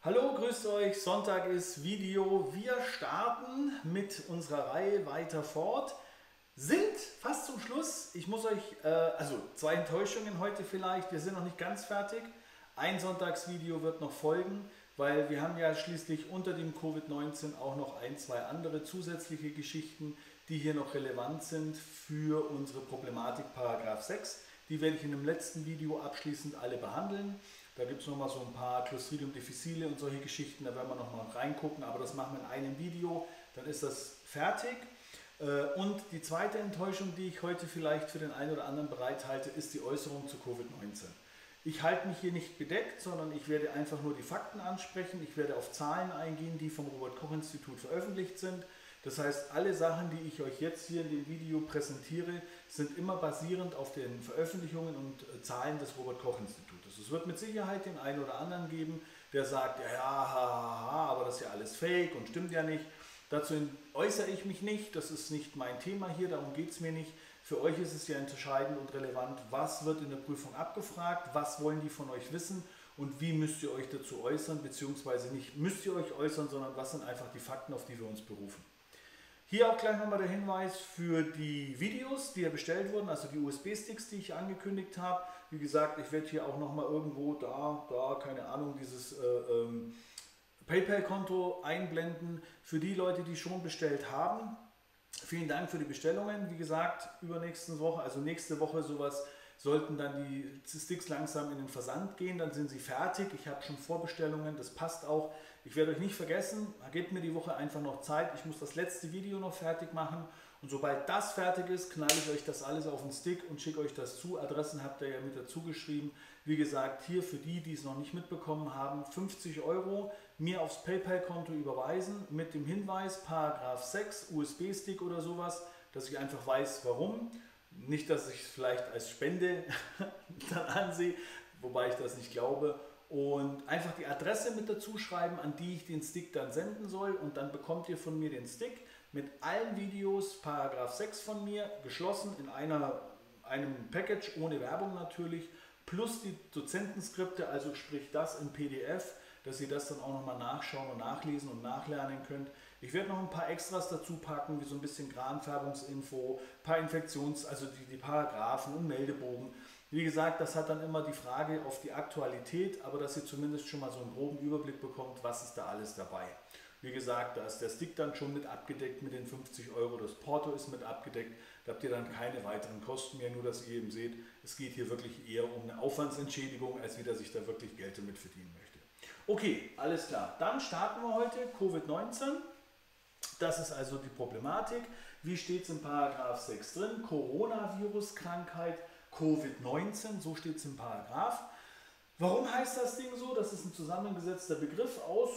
Hallo, grüßt euch. Sonntag ist Video. Wir starten mit unserer Reihe weiter fort. Sind fast zum Schluss. Ich muss euch, also zwei Enttäuschungen heute vielleicht. Wir sind noch nicht ganz fertig. Ein Sonntagsvideo wird noch folgen, weil wir haben ja schließlich unter dem Covid-19 auch noch ein, zwei andere zusätzliche Geschichten, die hier noch relevant sind für unsere Problematik Paragraph 6. Die werde ich in dem letzten Video abschließend alle behandeln. Da gibt es nochmal so ein paar Clostridium difficile und solche Geschichten, da werden wir nochmal reingucken, aber das machen wir in einem Video, dann ist das fertig. Und die zweite Enttäuschung, die ich heute vielleicht für den einen oder anderen bereithalte, ist die Äußerung zu Covid-19. Ich halte mich hier nicht bedeckt, sondern ich werde einfach nur die Fakten ansprechen. Ich werde auf Zahlen eingehen, die vom Robert-Koch-Institut veröffentlicht sind. Das heißt, alle Sachen, die ich euch jetzt hier in dem Video präsentiere, sind immer basierend auf den Veröffentlichungen und Zahlen des Robert-Koch-Institutes. Es wird mit Sicherheit den einen oder anderen geben, der sagt, ja, aber das ist ja alles Fake und stimmt ja nicht. Dazu äußere ich mich nicht, das ist nicht mein Thema hier, darum geht es mir nicht. Für euch ist es ja entscheidend und relevant, was wird in der Prüfung abgefragt, was wollen die von euch wissen und wie müsst ihr euch dazu äußern, beziehungsweise nicht müsst ihr euch äußern, sondern was sind einfach die Fakten, auf die wir uns berufen. Hier auch gleich nochmal der Hinweis für die Videos, die ja bestellt wurden, also die USB-Sticks, die ich angekündigt habe. Wie gesagt, ich werde hier auch nochmal irgendwo keine Ahnung, dieses PayPal-Konto einblenden für die Leute, die schon bestellt haben. Vielen Dank für die Bestellungen. Wie gesagt, übernächste Woche, also nächste Woche sowas, sollten dann die Sticks langsam in den Versand gehen, dann sind sie fertig. Ich habe schon Vorbestellungen, das passt auch. Ich werde euch nicht vergessen, gebt mir die Woche einfach noch Zeit. Ich muss das letzte Video noch fertig machen und sobald das fertig ist, knalle ich euch das alles auf den Stick und schicke euch das zu. Adressen habt ihr ja mit dazu geschrieben. Wie gesagt, hier für die, die es noch nicht mitbekommen haben, 50 € mir aufs PayPal-Konto überweisen mit dem Hinweis Paragraph 6 USB-Stick oder sowas, dass ich einfach weiß, warum. Nicht, dass ich es vielleicht als Spende dann ansehe, wobei ich das nicht glaube. Und einfach die Adresse mit dazu schreiben, an die ich den Stick dann senden soll. Und dann bekommt ihr von mir den Stick mit allen Videos, Paragraph 6 von mir, geschlossen in einem Package, ohne Werbung natürlich, plus die Dozentenskripte, also sprich das in PDF, dass ihr das dann auch nochmal nachschauen und nachlesen und nachlernen könnt. Ich werde noch ein paar Extras dazu packen, wie so ein bisschen Granfärbungsinfo, ein paar also die Paragraphen und Meldebogen. Wie gesagt, das hat dann immer die Frage auf die Aktualität, aber dass ihr zumindest schon mal so einen groben Überblick bekommt, was ist da alles dabei. Wie gesagt, da ist der Stick dann schon mit abgedeckt mit den 50 €, das Porto ist mit abgedeckt, da habt ihr dann keine weiteren Kosten mehr, nur dass ihr eben seht, es geht hier wirklich eher um eine Aufwandsentschädigung, als wie dass ich da wirklich Geld damit verdienen möchte. Okay, alles klar. Dann starten wir heute Covid-19. Das ist also die Problematik. Wie steht es in Paragraph 6 drin? Coronavirus-Krankheit, Covid-19, so steht es im Paragraph. Warum heißt das Ding so? Das ist ein zusammengesetzter Begriff aus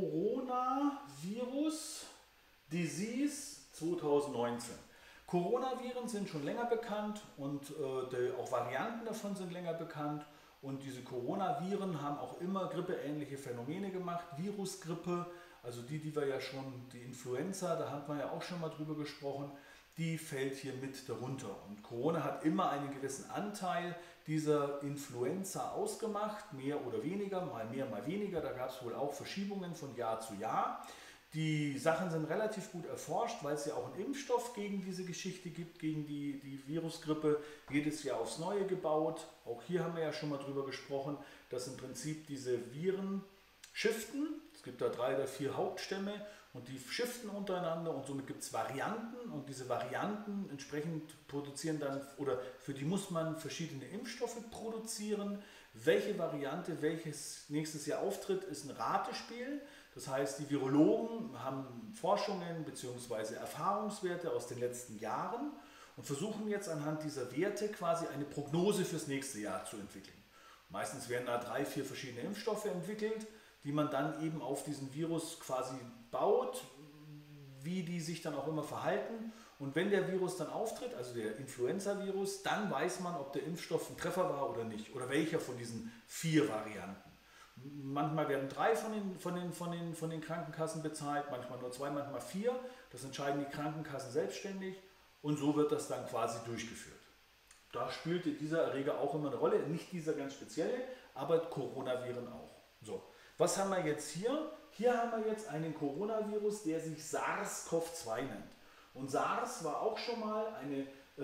Coronavirus Disease 2019. Coronaviren sind schon länger bekannt und auch Varianten davon sind länger bekannt. Und diese Coronaviren haben auch immer grippeähnliche Phänomene gemacht. Virusgrippe, also die wir ja schon, die Influenza, da hat man ja auch schon mal drüber gesprochen, die fällt hier mit darunter. Und Corona hat immer einen gewissen Anteil dieser Influenza ausgemacht, mehr oder weniger, mal mehr, mal weniger. Da gab es wohl auch Verschiebungen von Jahr zu Jahr. Die Sachen sind relativ gut erforscht, weil es ja auch einen Impfstoff gegen diese Geschichte gibt, gegen die Virusgrippe, jedes Jahr aufs Neue gebaut. Auch hier haben wir ja schon mal drüber gesprochen, dass im Prinzip diese Viren shiften. Es gibt da 3 oder 4 Hauptstämme und die shiften untereinander und somit gibt es Varianten und diese Varianten entsprechend produzieren dann, oder für die muss man verschiedene Impfstoffe produzieren. Welche Variante welches nächstes Jahr auftritt, ist ein Ratespiel. Das heißt, die Virologen haben Forschungen bzw. Erfahrungswerte aus den letzten Jahren und versuchen jetzt anhand dieser Werte quasi eine Prognose fürs nächste Jahr zu entwickeln. Meistens werden da 3, 4 verschiedene Impfstoffe entwickelt, die man dann eben auf diesen Virus quasi baut, wie die sich dann auch immer verhalten. Und wenn der Virus dann auftritt, also der Influenza-Virus, dann weiß man, ob der Impfstoff ein Treffer war oder nicht oder welcher von diesen 4 Varianten. Manchmal werden 3 von den Krankenkassen bezahlt, manchmal nur 2, manchmal 4. Das entscheiden die Krankenkassen selbstständig und so wird das dann quasi durchgeführt. Da spielte dieser Erreger auch immer eine Rolle, nicht dieser ganz spezielle, aber Coronaviren auch. So. Was haben wir jetzt hier? Hier haben wir jetzt einen Coronavirus, der sich SARS-CoV-2 nennt. Und SARS war auch schon mal eine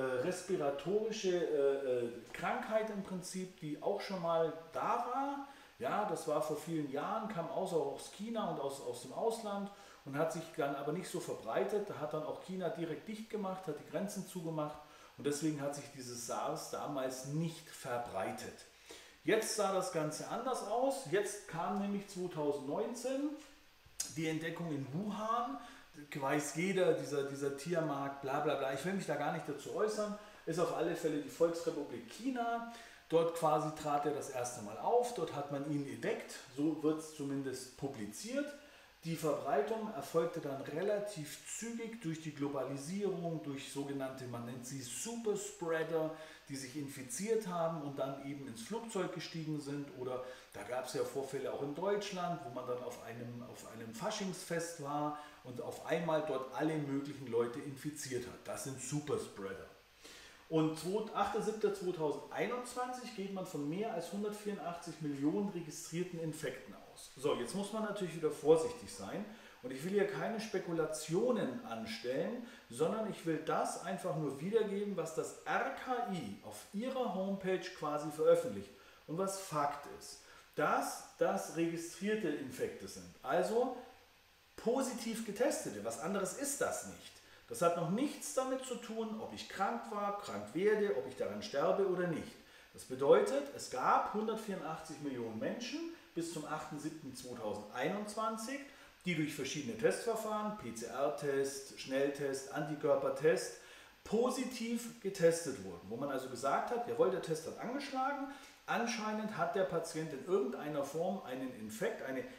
respiratorische Krankheit im Prinzip, die auch schon mal da war. Ja, das war vor vielen Jahren, kam auch aus China und aus dem Ausland und hat sich dann aber nicht so verbreitet. Da hat dann auch China direkt dicht gemacht, hat die Grenzen zugemacht und deswegen hat sich dieses SARS damals nicht verbreitet. Jetzt sah das Ganze anders aus. Jetzt kam nämlich 2019 die Entdeckung in Wuhan. Weiß jeder, dieser Tiermarkt, bla bla bla. Ich will mich da gar nicht dazu äußern. Ist auf alle Fälle die Volksrepublik China. Dort quasi trat er das erste Mal auf. Dort hat man ihn entdeckt. So wird es zumindest publiziert. Die Verbreitung erfolgte dann relativ zügig durch die Globalisierung, durch sogenannte, man nennt sie Superspreader, die sich infiziert haben und dann eben ins Flugzeug gestiegen sind. Oder da gab es ja Vorfälle auch in Deutschland, wo man dann auf einem Faschingsfest war und auf einmal dort alle möglichen Leute infiziert hat. Das sind Superspreader. Und 8.7.2021 geht man von mehr als 184 Millionen registrierten Infekten aus. So, jetzt muss man natürlich wieder vorsichtig sein und ich will hier keine Spekulationen anstellen, sondern ich will das einfach nur wiedergeben, was das RKI auf ihrer Homepage quasi veröffentlicht und was Fakt ist, dass das registrierte Infekte sind, also positiv getestete, was anderes ist das nicht. Das hat noch nichts damit zu tun, ob ich krank war, krank werde, ob ich daran sterbe oder nicht. Das bedeutet, es gab 184 Millionen Menschen bis zum 8.7.2021, die durch verschiedene Testverfahren, PCR-Test, Schnelltest, Antikörpertest, positiv getestet wurden. Wo man also gesagt hat, jawohl, der Test hat angeschlagen, anscheinend hat der Patient in irgendeiner Form einen Infekt,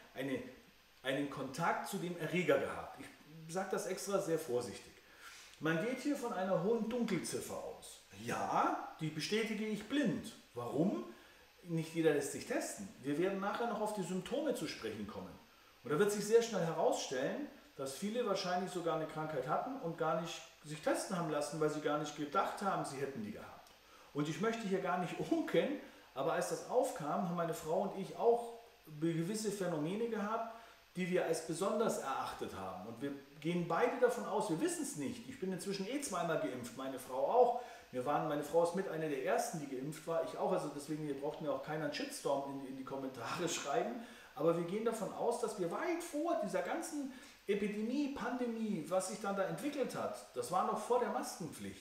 einen Kontakt zu dem Erreger gehabt. Ich sage das extra sehr vorsichtig. Man geht hier von einer hohen Dunkelziffer aus. Ja, die bestätige ich blind. Warum? Nicht jeder lässt sich testen. Wir werden nachher noch auf die Symptome zu sprechen kommen. Und da wird sich sehr schnell herausstellen, dass viele wahrscheinlich sogar eine Krankheit hatten und gar nicht sich testen haben lassen, weil sie gar nicht gedacht haben, sie hätten die gehabt. Und ich möchte hier gar nicht unken, aber als das aufkam, haben meine Frau und ich auch gewisse Phänomene gehabt, die wir als besonders erachtet haben. Und wir gehen beide davon aus, wir wissen es nicht. Ich bin inzwischen zweimal geimpft, meine Frau auch. Meine Frau ist mit einer der ersten, die geimpft war, ich auch. Also deswegen, hier braucht mir auch keiner einen Shitstorm in die Kommentare schreiben. Aber wir gehen davon aus, dass wir weit vor dieser ganzen Epidemie, Pandemie, was sich dann da entwickelt hat, das war noch vor der Maskenpflicht,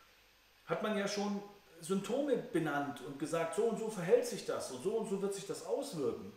hat man ja schon Symptome benannt und gesagt, so und so verhält sich das und so wird sich das auswirken.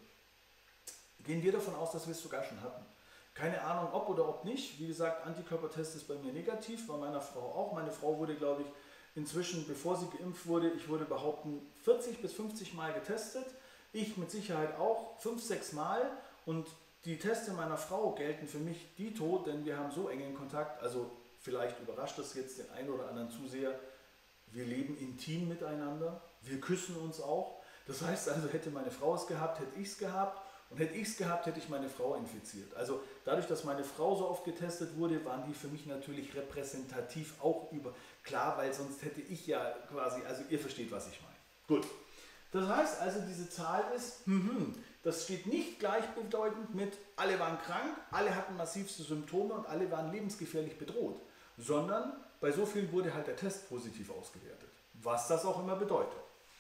Gehen wir davon aus, dass wir es sogar schon hatten. Keine Ahnung, ob oder ob nicht. Wie gesagt, Antikörpertest ist bei mir negativ, bei meiner Frau auch. Meine Frau wurde, glaube ich, inzwischen, bevor sie geimpft wurde, ich würde behaupten, 40 bis 50 Mal getestet. Ich mit Sicherheit auch 5, 6 Mal. Und die Teste meiner Frau gelten für mich dito, denn wir haben so engen Kontakt. Also vielleicht überrascht das jetzt den einen oder anderen Zuseher. Wir leben intim miteinander. Wir küssen uns auch. Das heißt also, hätte meine Frau es gehabt, hätte ich es gehabt. Und hätte ich es gehabt, hätte ich meine Frau infiziert. Also dadurch, dass meine Frau so oft getestet wurde, waren die für mich natürlich repräsentativ auch klar, weil sonst hätte ich ja quasi, also ihr versteht, was ich meine. Gut. Das heißt also, diese Zahl ist, das steht nicht gleichbedeutend mit, alle waren krank, alle hatten massivste Symptome und alle waren lebensgefährlich bedroht, sondern bei so vielen wurde halt der Test positiv ausgewertet, was das auch immer bedeutet.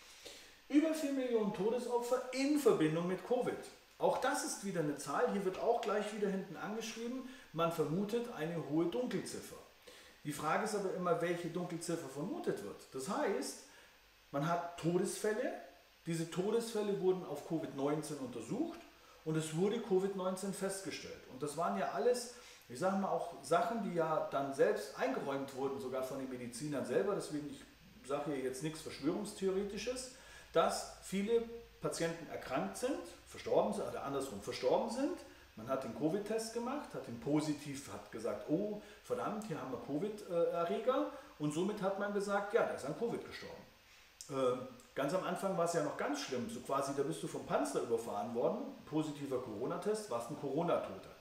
Über 4 Millionen Todesopfer in Verbindung mit Covid. Auch das ist wieder eine Zahl, hier wird auch gleich wieder hinten angeschrieben, man vermutet eine hohe Dunkelziffer. Die Frage ist aber immer, welche Dunkelziffer vermutet wird. Das heißt, man hat Todesfälle, diese Todesfälle wurden auf Covid-19 untersucht und es wurde Covid-19 festgestellt. Und das waren ja alles, ich sage mal auch Sachen, die ja dann selbst eingeräumt wurden, sogar von den Medizinern selber, deswegen ich sage hier jetzt nichts Verschwörungstheoretisches, dass viele Patienten erkrankt sind, verstorben sind oder andersrum verstorben sind. Man hat den Covid-Test gemacht, hat den positiv, hat gesagt, oh verdammt, hier haben wir Covid-Erreger und somit hat man gesagt, ja, der ist an Covid gestorben. Ganz am Anfang war es ja noch ganz schlimm, so quasi, da bist du vom Panzer überfahren worden, positiver Corona-Test, warst ein Corona-Toter.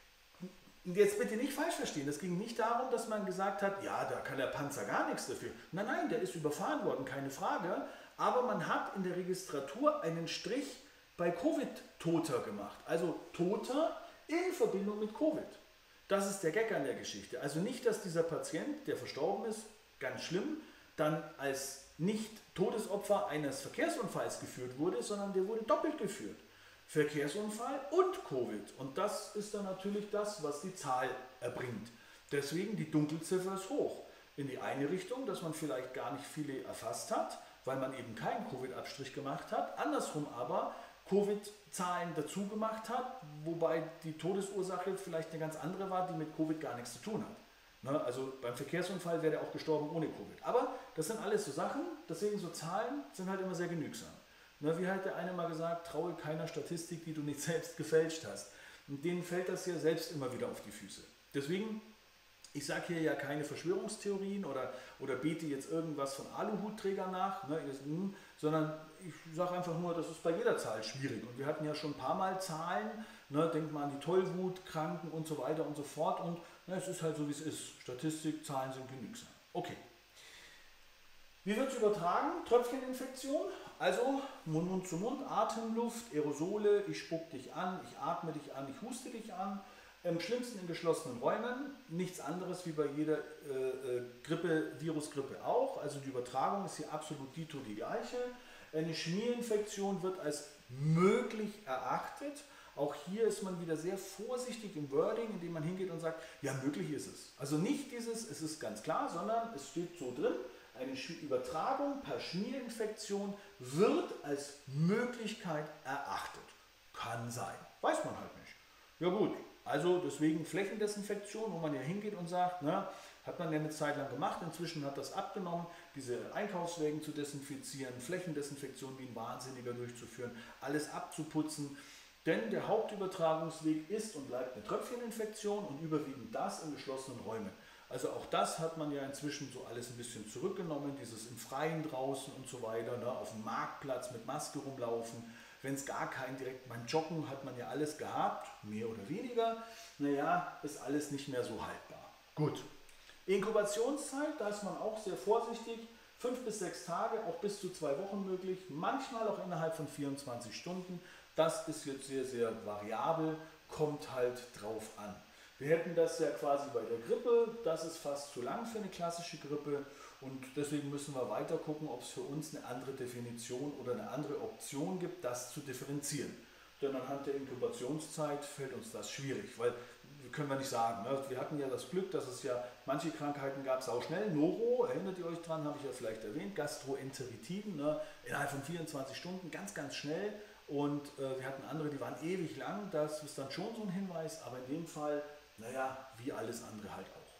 Jetzt bitte nicht falsch verstehen, es ging nicht darum, dass man gesagt hat, ja, da kann der Panzer gar nichts dafür. Nein, nein, der ist überfahren worden, keine Frage, aber man hat in der Registratur einen Strich bei Covid toter gemacht. Also toter in Verbindung mit Covid. Das ist der Gag an der Geschichte. Also nicht, dass dieser Patient, der verstorben ist, ganz schlimm, dann als nicht Todesopfer eines Verkehrsunfalls geführt wurde, sondern der wurde doppelt geführt. Verkehrsunfall und Covid. Und das ist dann natürlich das, was die Zahl erbringt. Deswegen die Dunkelziffer ist hoch. In die eine Richtung, dass man vielleicht gar nicht viele erfasst hat, weil man eben keinen Covid-Abstrich gemacht hat. Andersrum aber Covid-Zahlen dazu gemacht hat, wobei die Todesursache vielleicht eine ganz andere war, die mit Covid gar nichts zu tun hat. Ne? Also beim Verkehrsunfall wäre er auch gestorben ohne Covid. Aber das sind alles so Sachen, deswegen so Zahlen sind halt immer sehr genügsam. Ne? Wie hat der eine mal gesagt, traue keiner Statistik, die du nicht selbst gefälscht hast. Und denen fällt das ja selbst immer wieder auf die Füße. Deswegen, ich sage hier ja keine Verschwörungstheorien oder bete jetzt irgendwas von Aluhutträgern nach, ne, sondern ich sage einfach nur, das ist bei jeder Zahl schwierig. Und wir hatten ja schon ein paar Mal Zahlen, ne, denkt mal an die Tollwutkranken und so weiter und so fort. Und ne, es ist halt so, wie es ist. Statistik, Zahlen sind genügsam. Okay. Wie wird es übertragen? Tröpfcheninfektion, also Mund zu Mund, Atemluft, Aerosole, ich spuck dich an, ich atme dich an, ich huste dich an. Im schlimmsten in geschlossenen Räumen, nichts anderes wie bei jeder Grippe, Virusgrippe auch. Also die Übertragung ist hier absolut dito die gleiche. Eine Schmierinfektion wird als möglich erachtet. Auch hier ist man wieder sehr vorsichtig im Wording, indem man hingeht und sagt, ja, möglich ist es. Also nicht dieses, es ist ganz klar, sondern es steht so drin, eine Übertragung per Schmierinfektion wird als Möglichkeit erachtet. Kann sein, weiß man halt nicht. Ja gut. Also deswegen Flächendesinfektion, wo man ja hingeht und sagt, na, hat man ja eine Zeit lang gemacht, inzwischen hat das abgenommen, diese Einkaufswägen zu desinfizieren, Flächendesinfektion wie ein Wahnsinniger durchzuführen, alles abzuputzen. Denn der Hauptübertragungsweg ist und bleibt eine Tröpfcheninfektion und überwiegend das in geschlossenen Räumen. Also auch das hat man ja inzwischen so alles ein bisschen zurückgenommen, dieses im Freien draußen und so weiter, ne, auf dem Marktplatz mit Maske rumlaufen. Wenn es gar keinen direkt beim Joggen hat man ja alles gehabt, mehr oder weniger. Naja, ist alles nicht mehr so haltbar. Gut. Inkubationszeit, da ist man auch sehr vorsichtig. 5 bis 6 Tage, auch bis zu 2 Wochen möglich. Manchmal auch innerhalb von 24 Stunden. Das ist jetzt sehr, sehr variabel, kommt halt drauf an. Wir hätten das ja quasi bei der Grippe, das ist fast zu lang für eine klassische Grippe und deswegen müssen wir weiter gucken, ob es für uns eine andere Definition oder eine andere Option gibt, das zu differenzieren. Denn anhand der Inkubationszeit fällt uns das schwierig, weil können wir nicht sagen. Ne? Wir hatten ja das Glück, dass es ja manche Krankheiten gab, sauschnell. Noro, erinnert ihr euch dran, habe ich ja vielleicht erwähnt, Gastroenteritiden, ne? Innerhalb von 24 Stunden, ganz, ganz schnell. Und wir hatten andere, die waren ewig lang, das ist dann schon so ein Hinweis, aber in dem Fall, naja, wie alles andere halt auch.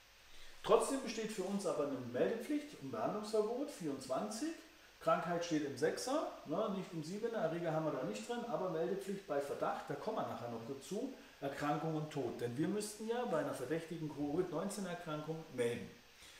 Trotzdem besteht für uns aber eine Meldepflicht, ein Behandlungsverbot, 24. Krankheit steht im 6er, ne, nicht im 7er, Erreger haben wir da nicht drin, aber Meldepflicht bei Verdacht, da kommen wir nachher noch dazu, Erkrankung und Tod. Denn wir müssten ja bei einer verdächtigen Covid-19-Erkrankung melden.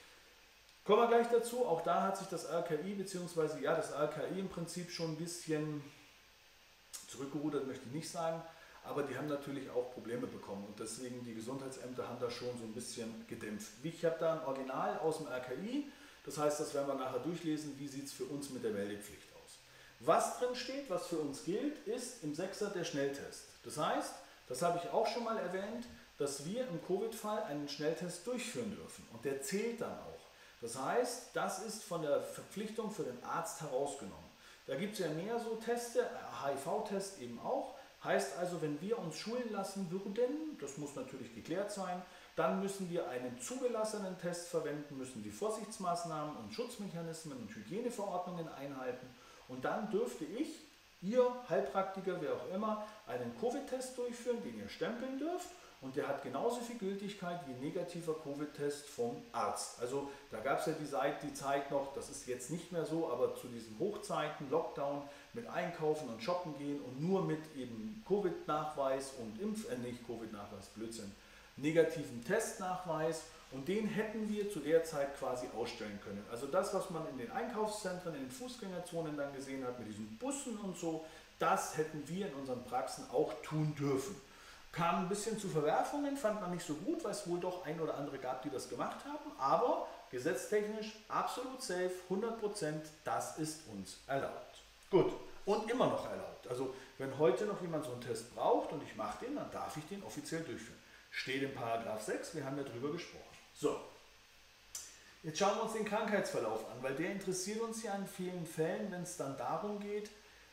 Kommen wir gleich dazu, auch da hat sich das RKI, beziehungsweise ja, das RKI im Prinzip schon ein bisschen zurückgerudert, möchte ich nicht sagen, aber die haben natürlich auch Probleme bekommen und deswegen die Gesundheitsämter haben da schon so ein bisschen gedämpft. Ich habe da ein Original aus dem RKI, das heißt, das werden wir nachher durchlesen, wie sieht es für uns mit der Meldepflicht aus. Was drin steht, was für uns gilt, ist im 6er der Schnelltest. Das heißt, das habe ich auch schon mal erwähnt, dass wir im Covid-Fall einen Schnelltest durchführen dürfen und der zählt dann auch. Das heißt, das ist von der Verpflichtung für den Arzt herausgenommen. Da gibt es ja mehr so Teste, HIV-Test eben auch. Heißt also, wenn wir uns schulen lassen würden, das muss natürlich geklärt sein, dann müssen wir einen zugelassenen Test verwenden, müssen die Vorsichtsmaßnahmen und Schutzmechanismen und Hygieneverordnungen einhalten und dann dürfte ich, ihr Heilpraktiker, wer auch immer, einen Covid-Test durchführen, den ihr stempeln dürft. Und der hat genauso viel Gültigkeit wie ein negativer Covid-Test vom Arzt. Also da gab es ja die Zeit noch, das ist jetzt nicht mehr so, aber zu diesen Hochzeiten, Lockdown, mit Einkaufen und Shoppen gehen und nur mit eben Covid-Nachweis und nicht Covid-Nachweis, Blödsinn, negativen Testnachweis. Und den hätten wir zu der Zeit quasi ausstellen können. Also das, was man in den Einkaufszentren, in den Fußgängerzonen dann gesehen hat, mit diesen Bussen und so, das hätten wir in unseren Praxen auch tun dürfen. Kam ein bisschen zu Verwerfungen, fand man nicht so gut, weil es wohl doch ein oder andere gab, die das gemacht haben. Aber gesetztechnisch absolut safe, 100%, das ist uns erlaubt. Gut, und immer noch erlaubt. Also wenn heute noch jemand so einen Test braucht und ich mache den, dann darf ich den offiziell durchführen. Steht in Paragraph 6, wir haben ja drüber gesprochen. So, jetzt schauen wir uns den Krankheitsverlauf an, weil der interessiert uns ja in vielen Fällen, wenn es dann darum geht,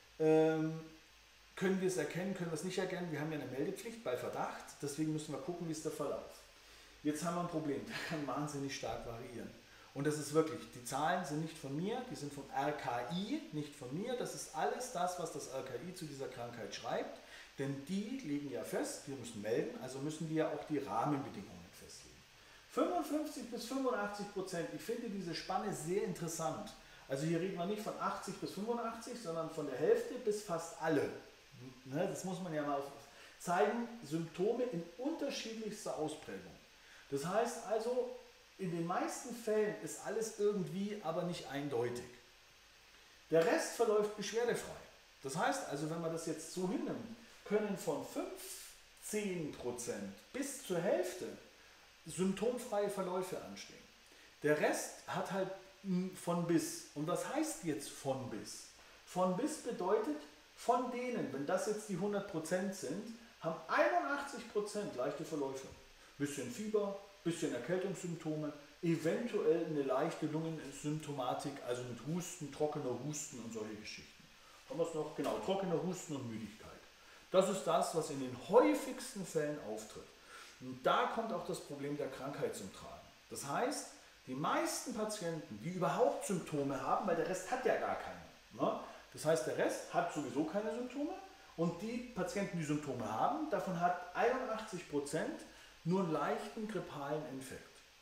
können wir es erkennen, können wir es nicht erkennen. Wir haben ja eine Meldepflicht bei Verdacht, deswegen müssen wir gucken, wie ist der Verlauf. Jetzt haben wir ein Problem, der kann wahnsinnig stark variieren. Und das ist wirklich, die Zahlen sind nicht von mir, die sind vom RKI, nicht von mir. Das ist alles das, was das RKI zu dieser Krankheit schreibt. Denn die legen ja fest, wir müssen melden, also müssen die ja auch die Rahmenbedingungen festlegen. 55 bis 85%, ich finde diese Spanne sehr interessant. Also hier reden wir nicht von 80 bis 85, sondern von der Hälfte bis fast alle. Das muss man ja mal zeigen, Symptome in unterschiedlichster Ausprägung. Das heißt also, in den meisten Fällen ist alles irgendwie, aber nicht eindeutig. Der Rest verläuft beschwerdefrei. Das heißt also, wenn man das jetzt so hinnimmt, können von 15% bis zur Hälfte symptomfreie Verläufe anstehen. Der Rest hat halt von bis. Und was heißt jetzt von bis? Von bis bedeutet, von denen, wenn das jetzt die 100% sind, haben 81% leichte Verläufe. Bisschen Fieber, bisschen Erkältungssymptome, eventuell eine leichte Lungensymptomatik, also mit Husten, trockener Husten und solche Geschichten. Haben wir es noch? Genau, trockener Husten und Müdigkeit. Das ist das, was in den häufigsten Fällen auftritt. Und da kommt auch das Problem der Krankheit zum Tragen. Das heißt, die meisten Patienten, die überhaupt Symptome haben, weil der Rest hat ja gar keine. Ne? Das heißt, der Rest hat sowieso keine Symptome und die Patienten, die Symptome haben, davon hat 81% nur einen leichten grippalen Infekt.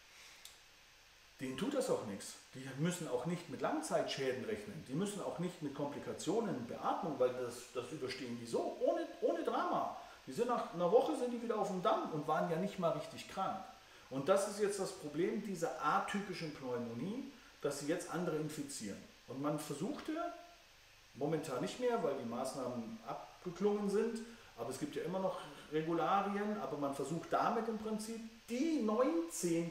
Denen tut das auch nichts. Die müssen auch nicht mit Langzeitschäden rechnen. Die müssen auch nicht mit Komplikationen, Beatmung, weil das überstehen die so, ohne Drama. Die sind nach einer Woche sind die wieder auf dem Damm und waren ja nicht mal richtig krank. Und das ist jetzt das Problem dieser atypischen Pneumonie, dass sie jetzt andere infizieren. Und man versuchte, momentan nicht mehr, weil die Maßnahmen abgeklungen sind, aber es gibt ja immer noch Regularien, aber man versucht damit im Prinzip die 19%,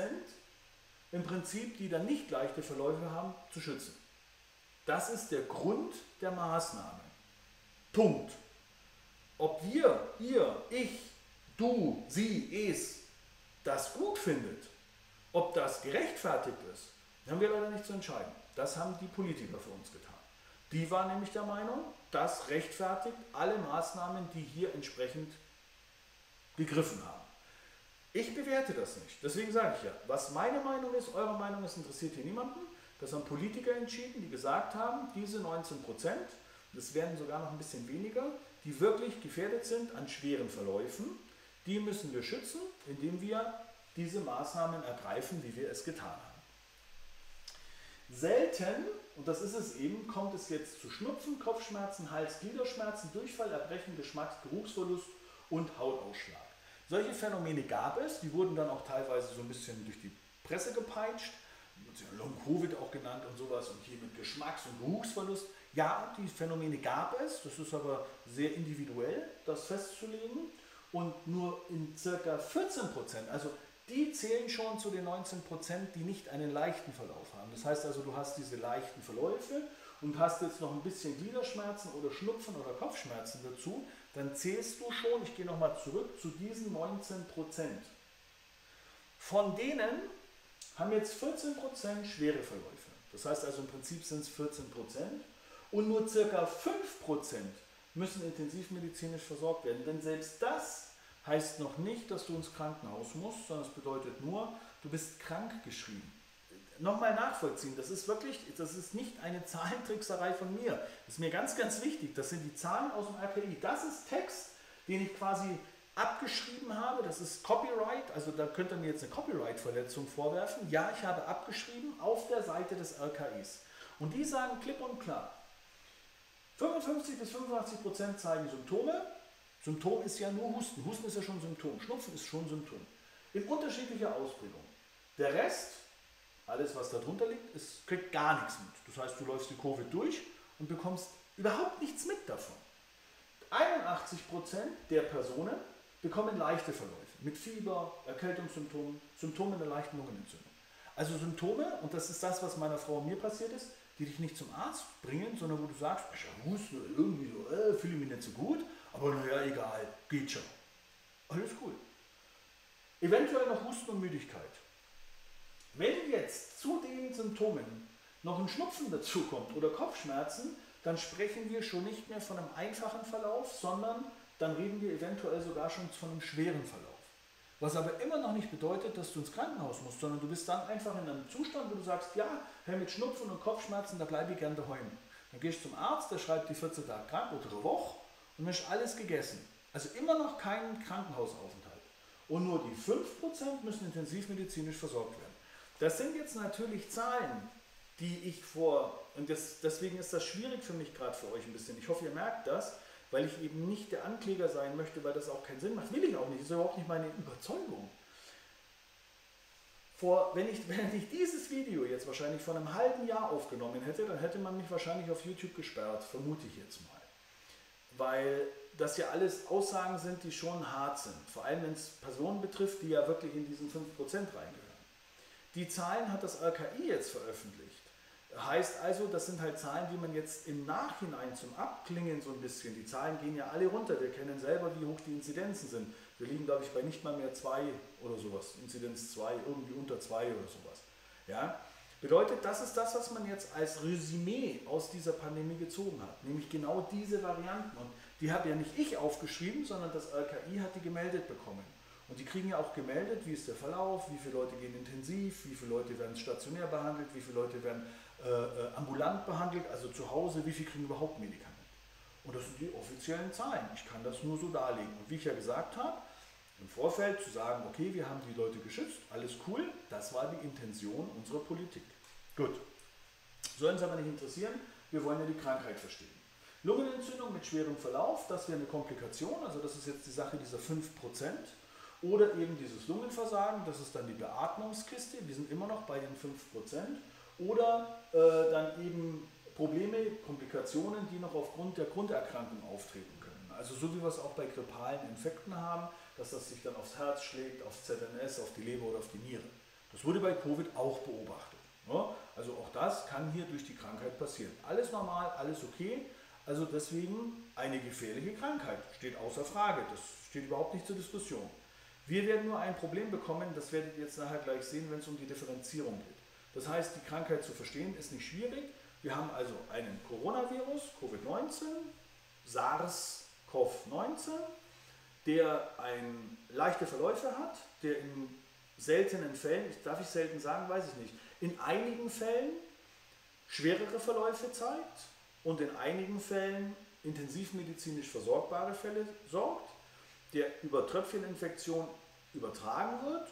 im Prinzip, die dann nicht leichte Verläufe haben, zu schützen. Das ist der Grund der Maßnahmen. Punkt. Ob wir, ihr, ich, du, sie, es das gut findet, ob das gerechtfertigt ist, haben wir leider nicht zu entscheiden. Das haben die Politiker für uns getan. Die waren nämlich der Meinung, das rechtfertigt alle Maßnahmen, die hier entsprechend gegriffen haben. Ich bewerte das nicht. Deswegen sage ich ja, was meine Meinung ist, eure Meinung ist, interessiert hier niemanden. Das haben Politiker entschieden, die gesagt haben, diese 19%, das werden sogar noch ein bisschen weniger, die wirklich gefährdet sind an schweren Verläufen, die müssen wir schützen, indem wir diese Maßnahmen ergreifen, wie wir es getan haben. Selten, und das ist es eben, kommt es jetzt zu Schnupfen, Kopfschmerzen, Hals-, Gliederschmerzen, Durchfall, Erbrechen, Geschmacks-, Geruchsverlust und Hautausschlag. Solche Phänomene gab es, die wurden dann auch teilweise so ein bisschen durch die Presse gepeitscht, Long-Covid auch genannt und sowas und hier mit Geschmacks- und Geruchsverlust. Ja, die Phänomene gab es, das ist aber sehr individuell, das festzulegen und nur in ca. 14%, also die zählen schon zu den 19%, die nicht einen leichten Verlauf haben. Das heißt also, du hast diese leichten Verläufe und hast jetzt noch ein bisschen Gliederschmerzen oder Schnupfen oder Kopfschmerzen dazu, dann zählst du schon, ich gehe nochmal zurück, zu diesen 19%. Von denen haben jetzt 14% schwere Verläufe. Das heißt also, im Prinzip sind es 14% und nur ca. 5% müssen intensivmedizinisch versorgt werden. Denn selbst das heißt noch nicht, dass du ins Krankenhaus musst, sondern es bedeutet nur, du bist krankgeschrieben. Nochmal nachvollziehen, das ist wirklich, das ist nicht eine Zahlentrickserei von mir. Das ist mir ganz, ganz wichtig. Das sind die Zahlen aus dem RKI. Das ist Text, den ich quasi abgeschrieben habe. Das ist Copyright, also da könnt ihr mir jetzt eine Copyright-Verletzung vorwerfen. Ja, ich habe abgeschrieben auf der Seite des RKIs. Und die sagen klipp und klar, 55 bis 85% zeigen Symptome. Symptom ist ja nur Husten. Husten ist ja schon Symptom. Schnupfen ist schon Symptom. In unterschiedlicher Ausprägung. Der Rest, alles was darunter liegt, kriegt gar nichts mit. Das heißt, du läufst die Covid durch und bekommst überhaupt nichts mit davon. 81% der Personen bekommen leichte Verläufe mit Fieber, Erkältungssymptomen, Symptomen der leichten Lungenentzündung. Also Symptome, und das ist das, was meiner Frau und mir passiert ist, die dich nicht zum Arzt bringen, sondern wo du sagst, ich habe Husten oder irgendwie so, fühle mich nicht so gut, aber naja, egal, geht schon. Alles cool. Eventuell noch Husten und Müdigkeit. Wenn jetzt zu den Symptomen noch ein Schnupfen dazukommt oder Kopfschmerzen, dann sprechen wir schon nicht mehr von einem einfachen Verlauf, sondern dann reden wir eventuell sogar schon von einem schweren Verlauf. Was aber immer noch nicht bedeutet, dass du ins Krankenhaus musst, sondern du bist dann einfach in einem Zustand, wo du sagst, ja, hey, mit Schnupfen und Kopfschmerzen, da bleibe ich gern daheim. Dann gehst du zum Arzt, der schreibt die 14 Tage krank oder eine Woche und dann ist alles gegessen. Also immer noch kein Krankenhausaufenthalt. Und nur die 5% müssen intensivmedizinisch versorgt werden. Das sind jetzt natürlich Zahlen, die ich und deswegen ist das schwierig für mich gerade für euch ein bisschen. Ich hoffe, ihr merkt das, weil ich eben nicht der Ankläger sein möchte, weil das auch keinen Sinn macht. Will ich auch nicht, das ist überhaupt nicht meine Überzeugung. Wenn ich dieses Video jetzt wahrscheinlich vor einem halben Jahr aufgenommen hätte, dann hätte man mich wahrscheinlich auf YouTube gesperrt, vermute ich jetzt mal. Weil das ja alles Aussagen sind, die schon hart sind. Vor allem, wenn es Personen betrifft, die ja wirklich in diesen 5% reingehören. Die Zahlen hat das RKI jetzt veröffentlicht. Heißt also, das sind halt Zahlen, die man jetzt im Nachhinein zum Abklingen so ein bisschen, die Zahlen gehen ja alle runter, wir kennen selber, wie hoch die Inzidenzen sind. Wir liegen, glaube ich, bei nicht mal mehr 2 oder sowas, Inzidenz 2, irgendwie unter 2 oder sowas. Ja? Bedeutet, das ist das, was man jetzt als Resümee aus dieser Pandemie gezogen hat, nämlich genau diese Varianten. Und die habe ja nicht ich aufgeschrieben, sondern das RKI hat die gemeldet bekommen. Und die kriegen ja auch gemeldet, wie ist der Verlauf, wie viele Leute gehen intensiv, wie viele Leute werden stationär behandelt, wie viele Leute werden ambulant behandelt, also zu Hause, wie viele kriegen überhaupt Medikamente. Und das sind die offiziellen Zahlen. Ich kann das nur so darlegen. Und wie ich ja gesagt habe, im Vorfeld zu sagen, okay, wir haben die Leute geschützt, alles cool, das war die Intention unserer Politik. Gut, soll uns aber nicht interessieren, wir wollen ja die Krankheit verstehen. Lungenentzündung mit schwerem Verlauf, das wäre eine Komplikation, also das ist jetzt die Sache dieser 5%. Oder eben dieses Lungenversagen, das ist dann die Beatmungskiste, wir sind immer noch bei den 5%. Oder dann eben Probleme, Komplikationen, die noch aufgrund der Grunderkrankung auftreten können. Also so wie wir es auch bei grippalen Infekten haben, dass das sich dann aufs Herz schlägt, aufs ZNS, auf die Leber oder auf die Niere. Das wurde bei Covid auch beobachtet. Ne? Also auch das kann hier durch die Krankheit passieren. Alles normal, alles okay. Also deswegen eine gefährliche Krankheit, steht außer Frage. Das steht überhaupt nicht zur Diskussion. Wir werden nur ein Problem bekommen, das werdet ihr jetzt nachher gleich sehen, wenn es um die Differenzierung geht. Das heißt, die Krankheit zu verstehen ist nicht schwierig. Wir haben also einen Coronavirus, Covid-19, SARS-CoV-19, der leichte Verläufe hat, der in seltenen Fällen, darf ich selten sagen, weiß ich nicht, in einigen Fällen schwerere Verläufe zeigt und in einigen Fällen intensivmedizinisch versorgbare Fälle sorgt, der über Tröpfcheninfektion übertragen wird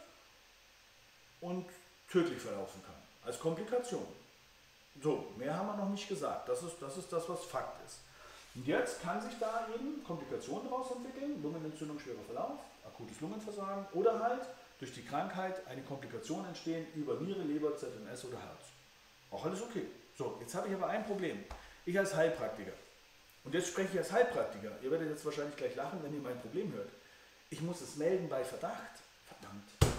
und tödlich verlaufen kann, als Komplikation. So, mehr haben wir noch nicht gesagt. Das ist das, was Fakt ist. Und jetzt kann sich da eben Komplikationen daraus entwickeln, Lungenentzündung, schwerer Verlauf, akutes Lungenversagen oder halt durch die Krankheit eine Komplikation entstehen über Niere, Leber, ZNS oder Herz. Auch alles okay. So, jetzt habe ich aber ein Problem. Ich als Heilpraktiker, und jetzt spreche ich als Heilpraktiker, ihr werdet jetzt wahrscheinlich gleich lachen, wenn ihr mein Problem hört. Ich muss es melden bei Verdacht. Verdammt.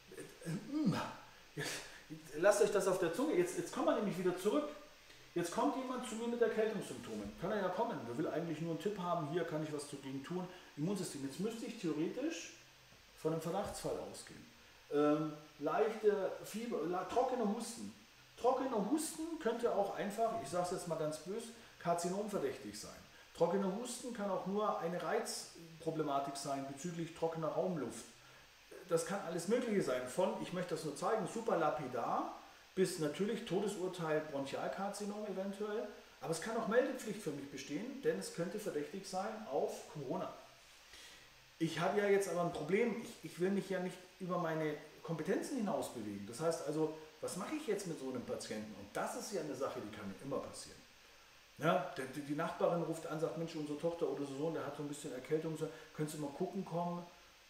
Lasst euch das auf der Zunge. Jetzt kommen wir nämlich wieder zurück. Jetzt kommt jemand zu mir mit Erkältungssymptomen. Kann er ja kommen. Der will eigentlich nur einen Tipp haben. Hier kann ich was dagegen tun. Immunsystem. Jetzt müsste ich theoretisch von einem Verdachtsfall ausgehen. Leichte Fieber, trockener Husten. Trockener Husten könnte auch einfach, ich sage es jetzt mal ganz böse, karzinomverdächtig sein. Trockener Husten kann auch nur eine Reizproblematik sein bezüglich trockener Raumluft. Das kann alles Mögliche sein, von, ich möchte das nur zeigen, super lapidar, bis natürlich Todesurteil Bronchialkarzinom eventuell. Aber es kann auch Meldepflicht für mich bestehen, denn es könnte verdächtig sein auf Corona. Ich habe ja jetzt aber ein Problem, ich will mich ja nicht über meine Kompetenzen hinaus bewegen. Das heißt also, was mache ich jetzt mit so einem Patienten? Und das ist ja eine Sache, die kann mir immer passieren. Ja, die Nachbarin ruft an, sagt, Mensch, unsere Tochter oder so Sohn, der hat so ein bisschen Erkältung, könntest du mal gucken kommen?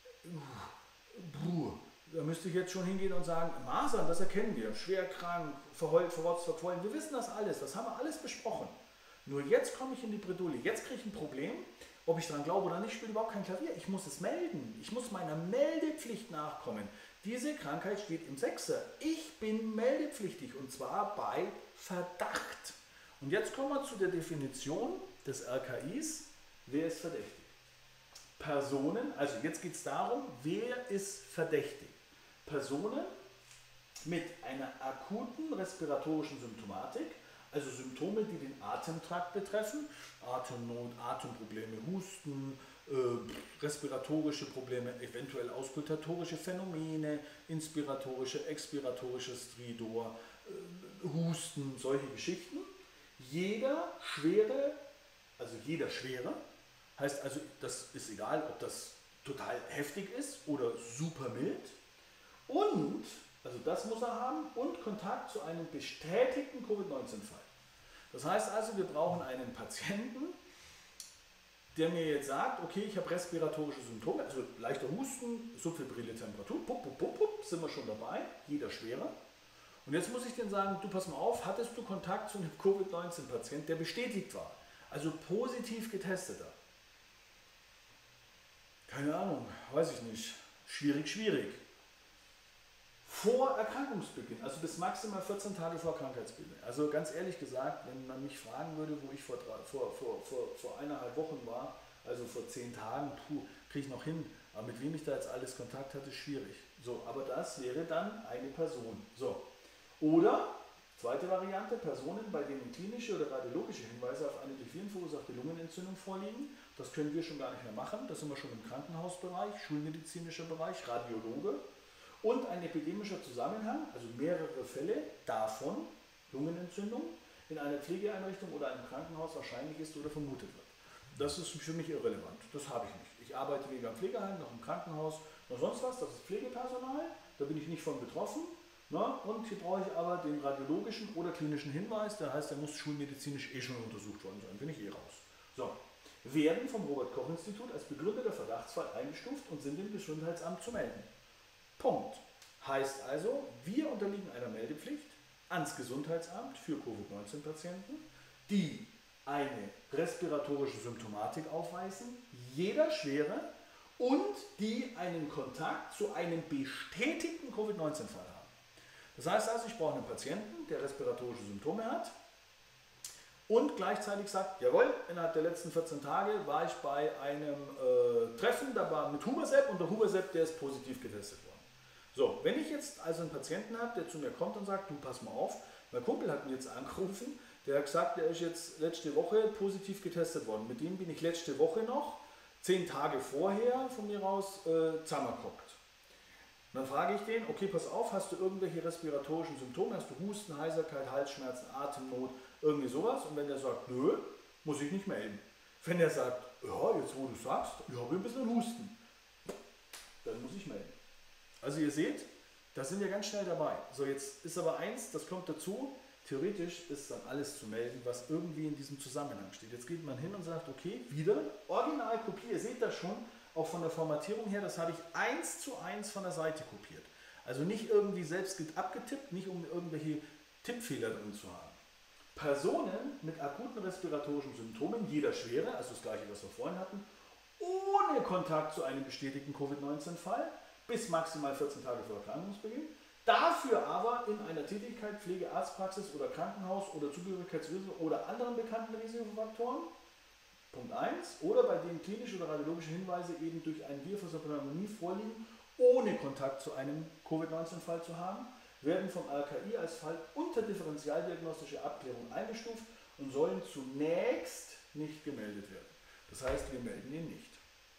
Da müsste ich jetzt schon hingehen und sagen, Masern, das erkennen wir, schwer krank, verheult, verrotzt, verquollen, wir wissen das alles, das haben wir alles besprochen. Nur jetzt komme ich in die Bredouille, jetzt kriege ich ein Problem, ob ich daran glaube oder nicht, spielt überhaupt kein Klavier. Ich muss es melden, ich muss meiner Meldepflicht nachkommen. Diese Krankheit steht im Sechser. Ich bin meldepflichtig und zwar bei Verdacht. Und jetzt kommen wir zu der Definition des RKIs. Wer ist verdächtig? Personen, also jetzt geht es darum, wer ist verdächtig? Personen mit einer akuten respiratorischen Symptomatik, also Symptome, die den Atemtrakt betreffen, Atemnot, Atemprobleme, Husten, respiratorische Probleme, eventuell auskultatorische Phänomene, inspiratorische, expiratorische Stridor, Husten, solche Geschichten. Jeder schwere, heißt also, das ist egal, ob das total heftig ist oder super mild. Und, also das muss er haben, und Kontakt zu einem bestätigten Covid-19-Fall. Das heißt also, wir brauchen einen Patienten, der mir jetzt sagt, okay, ich habe respiratorische Symptome, also leichter Husten, subfebrile Temperatur, sind wir schon dabei, jeder schwerer. Und jetzt muss ich denen sagen, du pass mal auf, hattest du Kontakt zu einem Covid-19-Patienten, der bestätigt war, also positiv getesteter? Keine Ahnung, weiß ich nicht. Schwierig. Vor Erkrankungsbeginn, also bis maximal 14 Tage vor Krankheitsbeginn. Also ganz ehrlich gesagt, wenn man mich fragen würde, wo ich vor 1,5 Wochen war, also vor 10 Tagen, kriege ich noch hin. Aber mit wem ich da jetzt alles Kontakt hatte, schwierig. So, aber das wäre dann eine Person. So. Oder, zweite Variante, Personen, bei denen klinische oder radiologische Hinweise auf eine durch Viren verursachte Lungenentzündung vorliegen. Das können wir schon gar nicht mehr machen. Das sind wir schon im Krankenhausbereich, schulmedizinischer Bereich, Radiologe. Und ein epidemischer Zusammenhang, also mehrere Fälle davon, Lungenentzündung, in einer Pflegeeinrichtung oder einem Krankenhaus wahrscheinlich ist oder vermutet wird. Das ist für mich irrelevant. Das habe ich nicht. Ich arbeite weder im Pflegeheim noch im Krankenhaus noch sonst was. Das ist Pflegepersonal. Da bin ich nicht von betroffen. Na, und hier brauche ich aber den radiologischen oder klinischen Hinweis. Der heißt, der muss schulmedizinisch schon untersucht worden sein. Bin ich raus. So. Werden vom Robert-Koch-Institut als begründeter Verdachtsfall eingestuft und sind dem Gesundheitsamt zu melden. Punkt. Heißt also, wir unterliegen einer Meldepflicht ans Gesundheitsamt für Covid-19-Patienten, die eine respiratorische Symptomatik aufweisen, jeder schwere, und die einen Kontakt zu einem bestätigten Covid-19-Fall haben. Das heißt also, ich brauche einen Patienten, der respiratorische Symptome hat und gleichzeitig sagt, jawohl, innerhalb der letzten 14 Tage war ich bei einem Treffen, da war mit Hubersepp und der Hubersepp, der ist positiv getestet worden. So, wenn ich jetzt also einen Patienten habe, der zu mir kommt und sagt, du pass mal auf, mein Kumpel hat mir jetzt angerufen, der hat gesagt, der ist jetzt letzte Woche positiv getestet worden. Mit dem bin ich letzte Woche noch, 10 Tage vorher von mir aus, zusammengeguckt. Dann frage ich den, okay, pass auf, hast du irgendwelche respiratorischen Symptome? Hast du Husten, Heiserkeit, Halsschmerzen, Atemnot, irgendwie sowas? Und wenn der sagt, nö, muss ich nicht melden. Wenn der sagt, ja, jetzt wo du sagst, ich habe ein bisschen Husten, dann muss ich melden. Also ihr seht, da sind wir ganz schnell dabei. So, jetzt ist aber eins, das kommt dazu, theoretisch ist dann alles zu melden, was irgendwie in diesem Zusammenhang steht. Jetzt geht man hin und sagt, okay, wieder Originalkopie, ihr seht das schon, auch von der Formatierung her, das habe ich 1:1 von der Seite kopiert. Also nicht irgendwie selbst abgetippt, nicht um irgendwelche Tippfehler drin zu haben. Personen mit akuten respiratorischen Symptomen, jeder schwere, also das gleiche, was wir vorhin hatten, ohne Kontakt zu einem bestätigten Covid-19-Fall, bis maximal 14 Tage vor Erkrankungsbeginn, dafür aber in einer Tätigkeit, Pflege, Arztpraxis oder Krankenhaus oder Zugehörigkeitsrisiko oder anderen bekannten Risikofaktoren, Punkt 1, oder bei denen klinische oder radiologische Hinweise eben durch einen Virus oder Pneumonie vorliegen, ohne Kontakt zu einem Covid-19-Fall zu haben, werden vom RKI als Fall unter differentialdiagnostische Abklärung eingestuft und sollen zunächst nicht gemeldet werden. Das heißt, wir melden ihn nicht.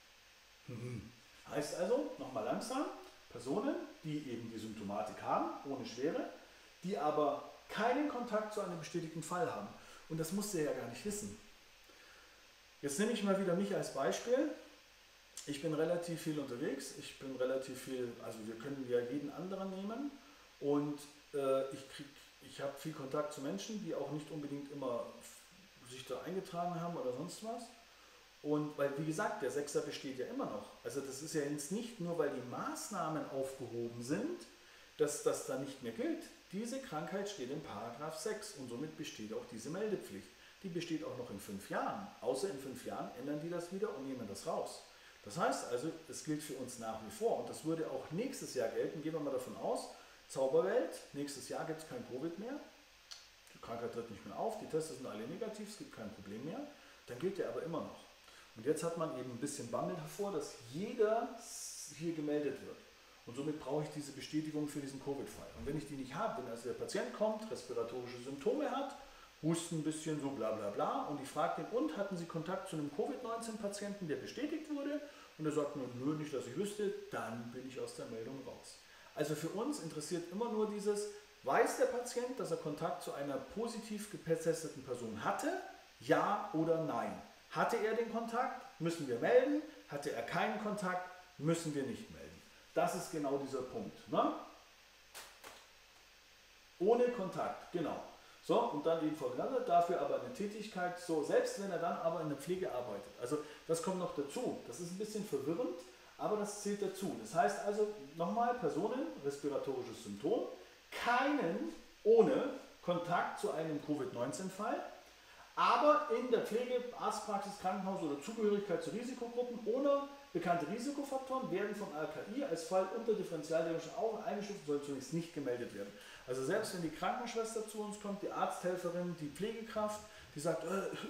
Heißt also, nochmal langsam, Personen, die eben die Symptomatik haben, ohne Schwere, die aber keinen Kontakt zu einem bestätigten Fall haben. Und das musst du ja gar nicht wissen. Jetzt nehme ich mal wieder mich als Beispiel. Ich bin relativ viel unterwegs, also wir können ja jeden anderen nehmen und ich habe viel Kontakt zu Menschen, die auch nicht unbedingt immer sich da eingetragen haben oder sonst was. Und weil, wie gesagt, der Sechser besteht ja immer noch. Also das ist ja jetzt nicht nur, weil die Maßnahmen aufgehoben sind, dass das da nicht mehr gilt. Diese Krankheit steht in Paragraph 6 und somit besteht auch diese Meldepflicht. Die besteht auch noch in 5 Jahren. Außer in 5 Jahren ändern die das wieder und nehmen das raus. Das heißt also, es gilt für uns nach wie vor und das würde auch nächstes Jahr gelten. Gehen wir mal davon aus, Zauberwelt, nächstes Jahr gibt es kein Covid mehr, die Krankheit tritt nicht mehr auf, die Tests sind alle negativ, es gibt kein Problem mehr, dann gilt der aber immer noch. Und jetzt hat man eben ein bisschen Bammel hervor, dass jeder hier gemeldet wird. Und somit brauche ich diese Bestätigung für diesen Covid-Fall. Und wenn ich die nicht habe, wenn also der Patient kommt, respiratorische Symptome hat, Husten ein bisschen so bla bla bla und ich frage den, und hatten Sie Kontakt zu einem Covid-19-Patienten, der bestätigt wurde? Und er sagt mir, nö, nicht, dass ich wüsste, dann bin ich aus der Meldung raus. Also für uns interessiert immer nur dieses, weiß der Patient, dass er Kontakt zu einer positiv getesteten Person hatte? Ja oder nein? Hatte er den Kontakt? Müssen wir melden. Hatte er keinen Kontakt? Müssen wir nicht melden. Das ist genau dieser Punkt. Ne? Ohne Kontakt, genau. So, und dann eben voneinander, dafür aber eine Tätigkeit, so, selbst wenn er dann aber in der Pflege arbeitet. Also das kommt noch dazu. Das ist ein bisschen verwirrend, aber das zählt dazu. Das heißt also, nochmal, Personen, respiratorisches Symptom, keinen ohne Kontakt zu einem Covid-19-Fall, aber in der Pflege, Arztpraxis, Krankenhaus oder Zugehörigkeit zu Risikogruppen ohne bekannte Risikofaktoren werden vom RKI als Fall unter Differentialdiagnostik auch eingestuft und soll zunächst nicht gemeldet werden. Also selbst wenn die Krankenschwester zu uns kommt, die Arzthelferin, die Pflegekraft, die sagt,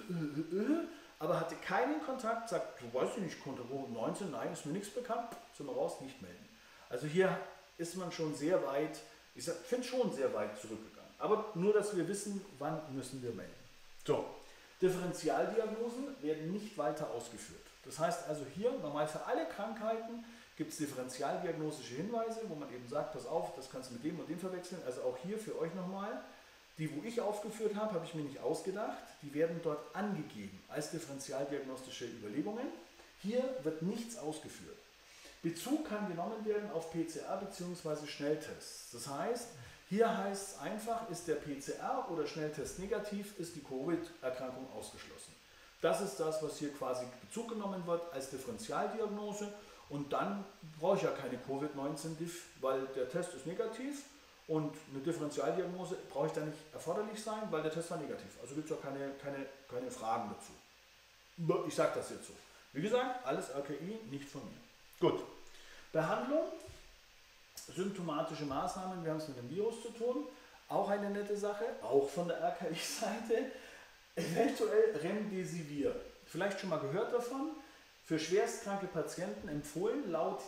aber hatte keinen Kontakt, sagt, du weißt nicht, Covid-19, nein, ist mir nichts bekannt, sind wir raus, nicht melden. Also hier ist man schon sehr weit, ich finde schon sehr weit zurückgegangen. Aber nur, dass wir wissen, wann müssen wir melden. So, Differentialdiagnosen werden nicht weiter ausgeführt. Das heißt also hier, normal für alle Krankheiten gibt es differentialdiagnostische Hinweise, wo man eben sagt, pass auf, das kannst du mit dem und dem verwechseln. Also auch hier für euch nochmal, die, wo ich aufgeführt habe, habe ich mir nicht ausgedacht. Die werden dort angegeben als differentialdiagnostische Überlegungen. Hier wird nichts ausgeführt. Bezug kann genommen werden auf PCR bzw. Schnelltests. Das heißt, hier heißt es einfach, ist der PCR oder Schnelltest negativ, ist die Covid-Erkrankung ausgeschlossen. Das ist das, was hier quasi Bezug genommen wird als Differentialdiagnose und dann brauche ich ja keine Covid-19-Diff, weil der Test ist negativ und eine Differentialdiagnose brauche ich da nicht erforderlich sein, weil der Test war negativ. Also gibt es ja keine Fragen dazu. Ich sage das jetzt so. Wie gesagt, alles RKI, nicht von mir. Gut. Behandlung, symptomatische Maßnahmen, wir haben es mit dem Virus zu tun, auch eine nette Sache, auch von der RKI-Seite. Eventuell Remdesivir. Vielleicht schon mal gehört davon. Für schwerstkranke Patienten empfohlen laut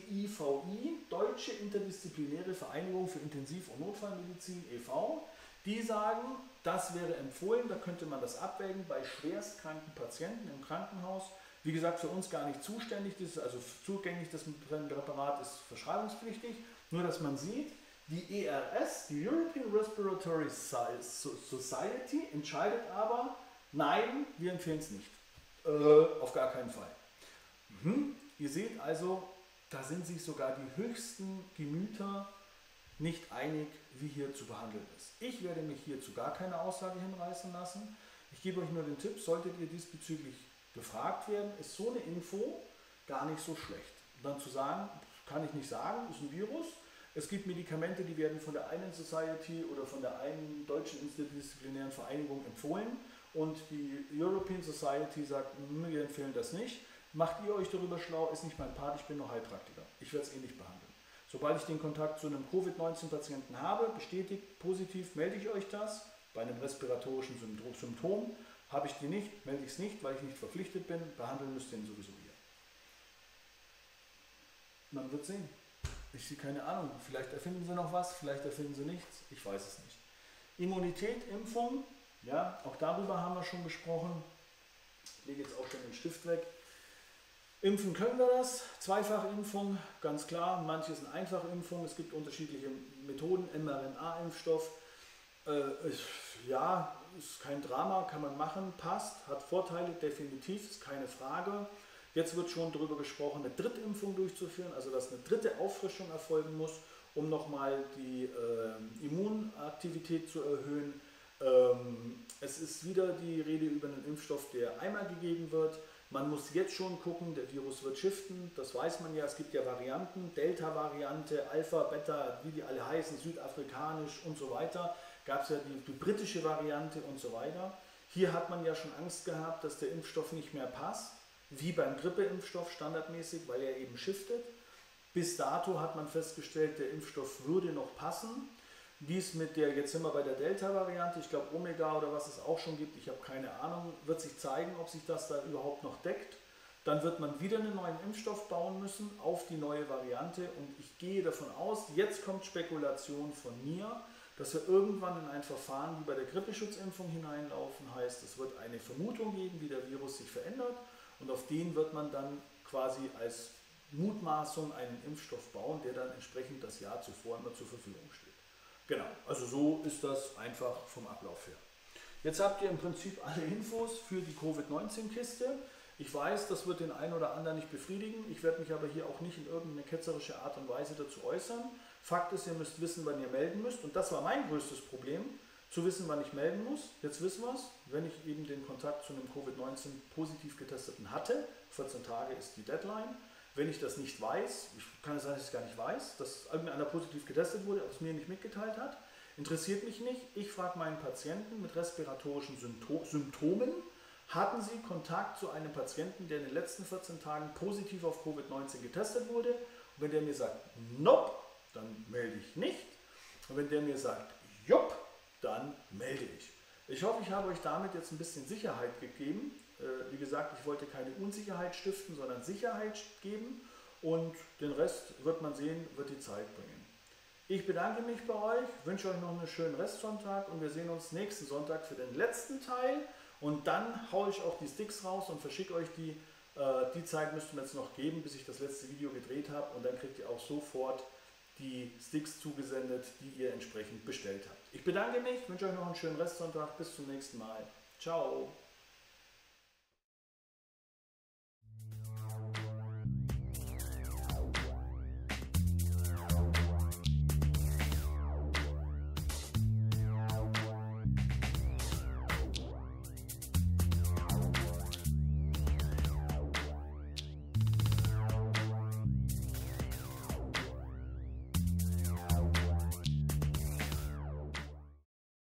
DIVI, Deutsche Interdisziplinäre Vereinigung für Intensiv- und Notfallmedizin e.V. Die sagen, das wäre empfohlen, da könnte man das abwägen bei schwerstkranken Patienten im Krankenhaus. Wie gesagt, für uns gar nicht zuständig, das ist also zugänglich, das Präparat ist verschreibungspflichtig. Nur, dass man sieht, die ERS, die European Respiratory Society, entscheidet aber, nein, wir empfehlen es nicht. Auf gar keinen Fall. Ihr seht also, da sind sich sogar die höchsten Gemüter nicht einig, wie hier zu behandeln ist. Ich werde mich hier zu gar keine Aussage hinreißen lassen. Ich gebe euch nur den Tipp, solltet ihr diesbezüglich gefragt werden, ist so eine Info gar nicht so schlecht. Und dann zu sagen, kann ich nicht sagen, ist ein Virus. Es gibt Medikamente, die werden von der einen Society oder von der einen deutschen interdisziplinären Vereinigung empfohlen und die European Society sagt, wir empfehlen das nicht. Macht ihr euch darüber schlau, ist nicht mein Part, ich bin nur Heilpraktiker. Ich werde es eh nicht behandeln. Sobald ich den Kontakt zu einem Covid-19-Patienten habe, bestätigt, positiv, melde ich euch das. Bei einem respiratorischen Symptom habe ich die nicht, melde ich es nicht, weil ich nicht verpflichtet bin, behandeln müsst ihr ihn sowieso ihr. Man wird sehen. Ich sehe keine Ahnung, vielleicht erfinden sie noch was, vielleicht erfinden sie nichts, ich weiß es nicht. Immunität, Impfung, ja, auch darüber haben wir schon gesprochen. Ich lege jetzt auch schon den Stift weg. Impfen können wir das, Zweifachimpfung, ganz klar, manche sind Einfachimpfung, es gibt unterschiedliche Methoden, mRNA-Impfstoff, ja, ist kein Drama, kann man machen, passt, hat Vorteile, definitiv, ist keine Frage. Jetzt wird schon darüber gesprochen, eine Drittimpfung durchzuführen, also dass eine dritte Auffrischung erfolgen muss, um nochmal die Immunaktivität zu erhöhen. Es ist wieder die Rede über einen Impfstoff, der einmal gegeben wird. Man muss jetzt schon gucken, der Virus wird shiften, das weiß man ja, es gibt ja Varianten, Delta-Variante, Alpha, Beta, wie die alle heißen, südafrikanisch und so weiter. Gab es ja die britische Variante und so weiter. Hier hat man ja schon Angst gehabt, dass der Impfstoff nicht mehr passt. wie beim Grippeimpfstoff standardmäßig, weil er eben shiftet. Bis dato hat man festgestellt, der Impfstoff würde noch passen. Wie es mit der, jetzt sind wir bei der Delta-Variante, ich glaube Omega oder was es auch schon gibt, ich habe keine Ahnung, wird sich zeigen, ob sich das da überhaupt noch deckt. Dann wird man wieder einen neuen Impfstoff bauen müssen auf die neue Variante und ich gehe davon aus, jetzt kommt Spekulation von mir, dass wir irgendwann in ein Verfahren wie bei der Grippeschutzimpfung hineinlaufen, heißt, es wird eine Vermutung geben, wie der Virus sich verändert und auf den wird man dann quasi als Mutmaßung einen Impfstoff bauen, der dann entsprechend das Jahr zuvor immer zur Verfügung steht. Genau, also so ist das einfach vom Ablauf her. Jetzt habt ihr im Prinzip alle Infos für die Covid-19-Kiste. Ich weiß, das wird den einen oder anderen nicht befriedigen. Ich werde mich aber hier auch nicht in irgendeine ketzerische Art und Weise dazu äußern. Fakt ist, ihr müsst wissen, wann ihr melden müsst. Und das war mein größtes Problem, zu wissen, wann ich melden muss. Jetzt wissen wir es, wenn ich eben den Kontakt zu einem Covid-19 positiv getesteten hatte. 14 Tage ist die Deadline. Wenn ich das nicht weiß, kann es sein, dass ich es gar nicht weiß, dass irgendeiner positiv getestet wurde, aber es mir nicht mitgeteilt hat, interessiert mich nicht. Ich frage meinen Patienten mit respiratorischen Symptomen, hatten sie Kontakt zu einem Patienten, der in den letzten 14 Tagen positiv auf Covid-19 getestet wurde? Und wenn der mir sagt, nope, dann melde ich nicht. Und wenn der mir sagt, jupp, dann melde ich. Ich hoffe, ich habe euch damit jetzt ein bisschen Sicherheit gegeben. Wie gesagt, ich wollte keine Unsicherheit stiften, sondern Sicherheit geben und den Rest wird man sehen, wird die Zeit bringen. Ich bedanke mich bei euch, wünsche euch noch einen schönen Restsonntag und wir sehen uns nächsten Sonntag für den letzten Teil und dann haue ich auch die Sticks raus und verschicke euch die. Die Zeit müsst ihr mir jetzt noch geben, bis ich das letzte Video gedreht habe und dann kriegt ihr auch sofort die Sticks zugesendet, die ihr entsprechend bestellt habt. Ich bedanke mich, wünsche euch noch einen schönen Restsonntag, bis zum nächsten Mal. Ciao!